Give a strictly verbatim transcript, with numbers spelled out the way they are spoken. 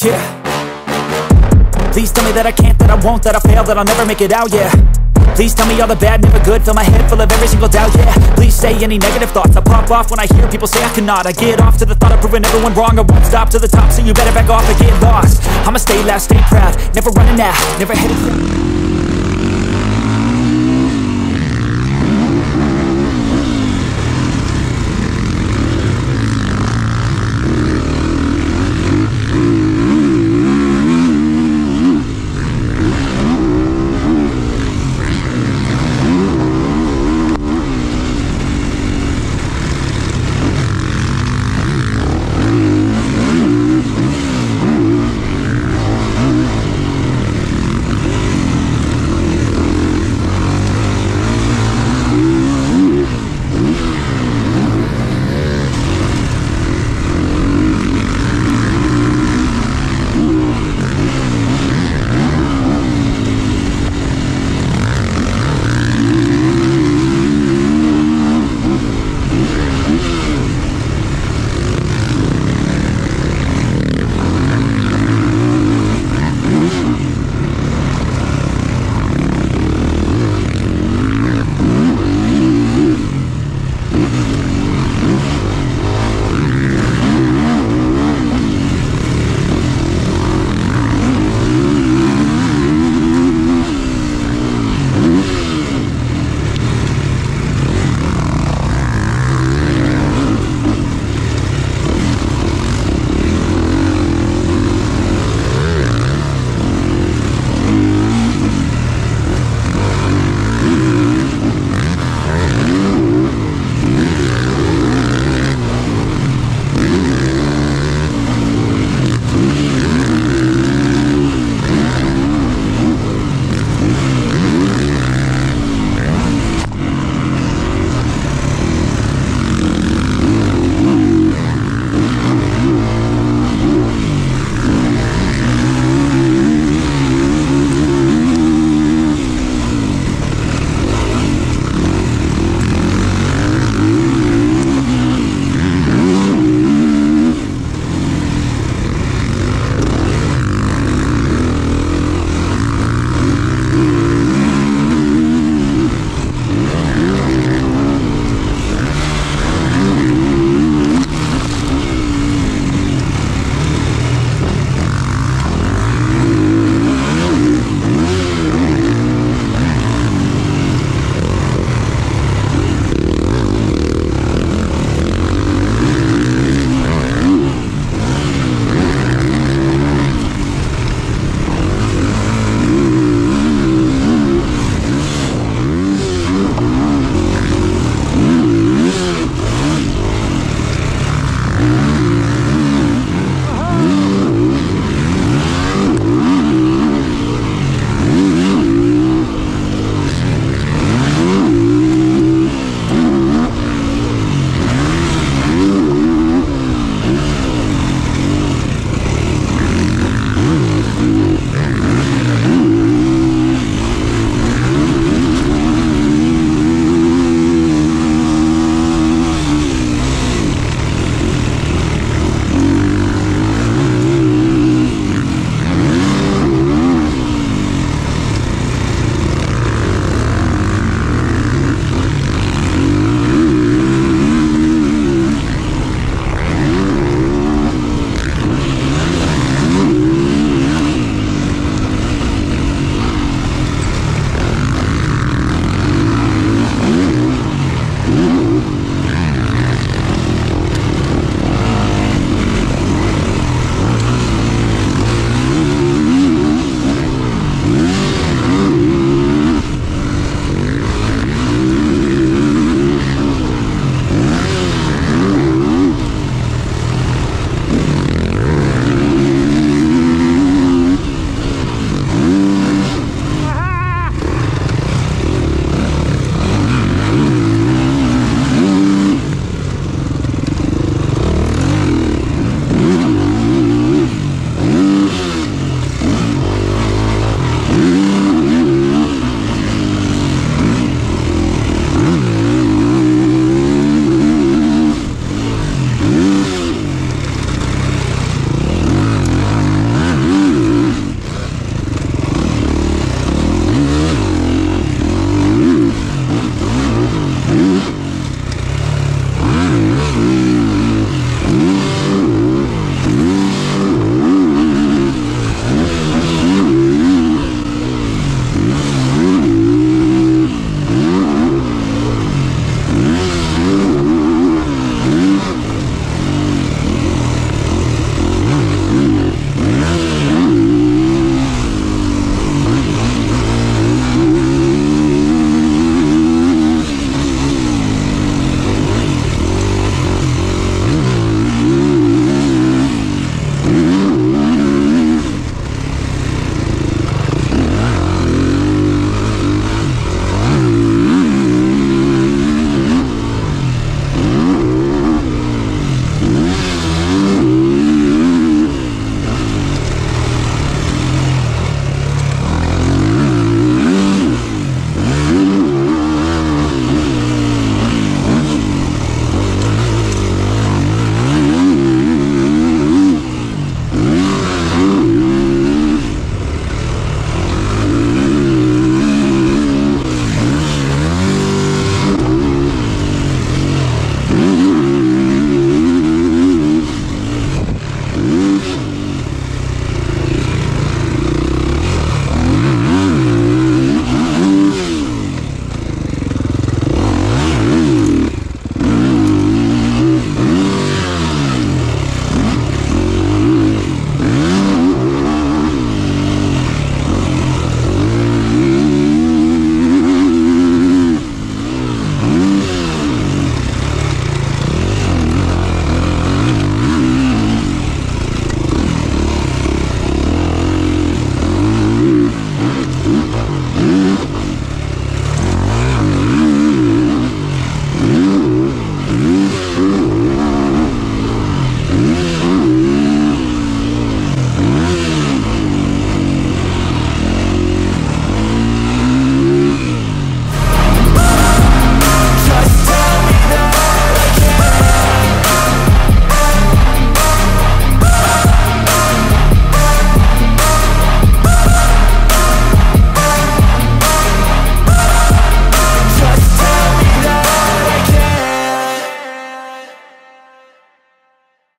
Yeah. Please tell me that I can't, that I won't, that I fail, that I'll never make it out, yeah. Please tell me all the bad, never good, fill my head full of every single doubt, yeah. Please say any negative thoughts, I pop off when I hear people say I cannot. I get off to the thought of proving everyone wrong, I won't stop to the top, so you better back off and get lost. I'ma stay loud, stay proud, never running out, never headed.